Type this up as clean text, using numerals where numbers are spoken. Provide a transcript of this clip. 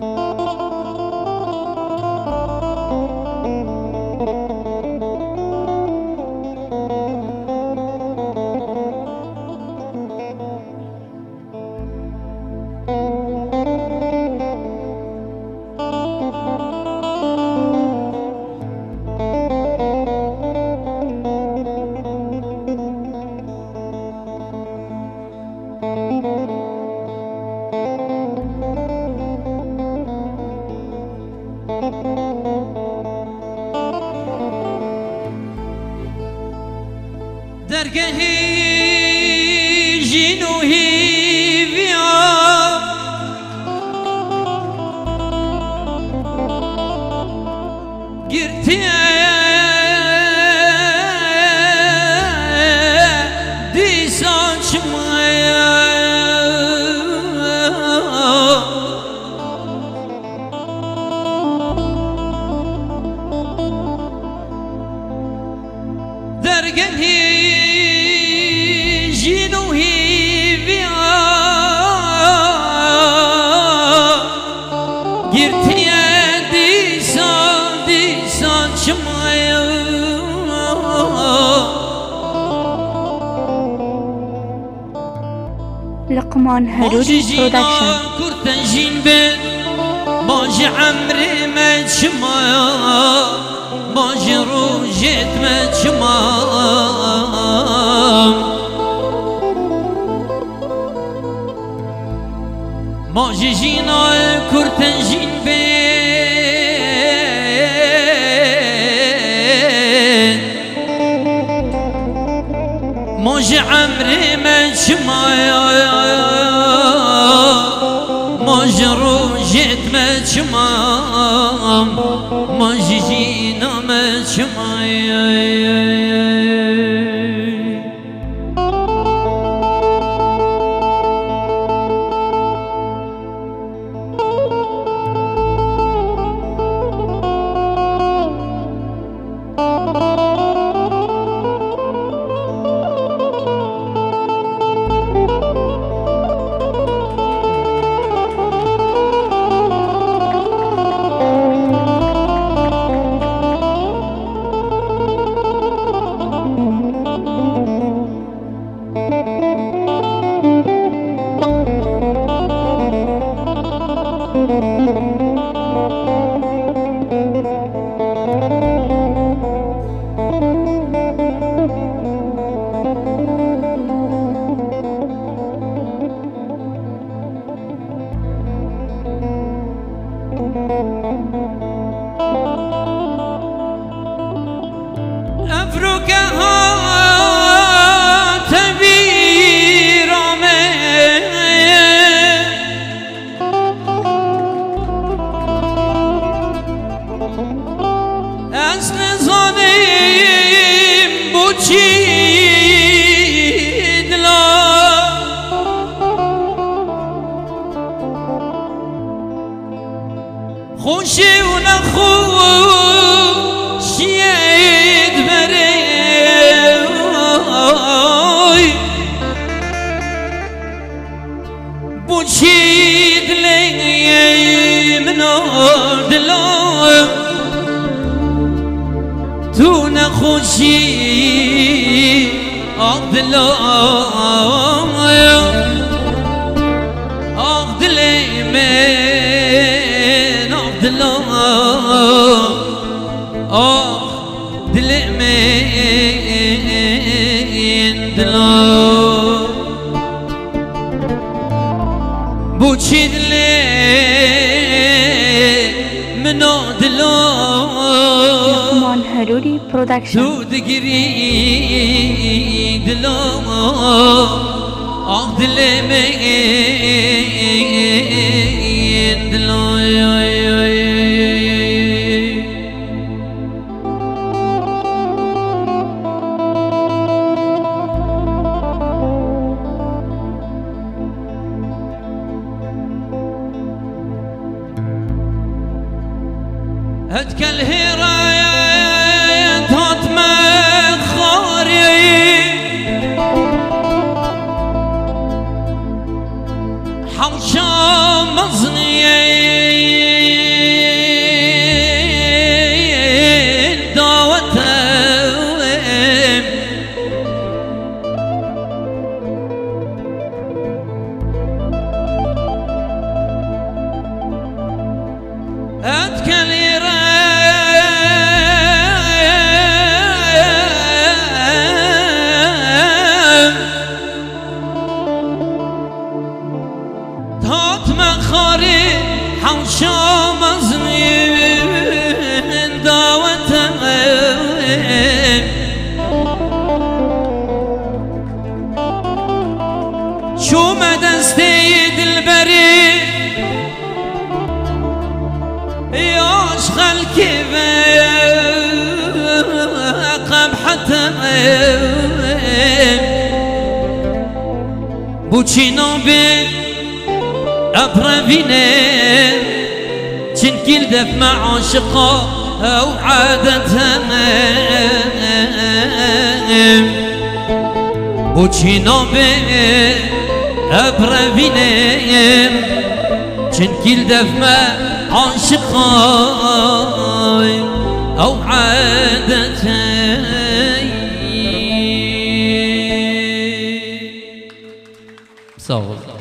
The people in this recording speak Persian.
درگهی جنوهی بیا گرتی دیسان چمایا درگهی لقمان هرودی پرودکشن كرتنجين بين باجي عمري ما تشمايا باجي روجيت ما تشمام باجي جينا كرتنجين بين باجي عمري ما تشمايا ماجرو جيت ما تشمام ماجي جينا ما تشمايا خوشی و نخوشید بری بوچید لی منو دلو تو نخوشی آق دلو آق دلی من آق دلو آق دلی من دلو بوچید لی منو دلو لقمان هرودی پرودکشن تو دگیری دلو آق دلی من دلو هتك الهراية تطمع خاري حوشا مزني أتكلم تات مخاري حوشا مزنين دعوتهم شو ما دستي دلبري ياش خلكي قبحتهم بوچينو بي أبرفيني چنكيل دف مع عاشقا أو عادتهم بوچينو بي أبرفيني چنكيل دف مع عاشقا أو عادتهم صوت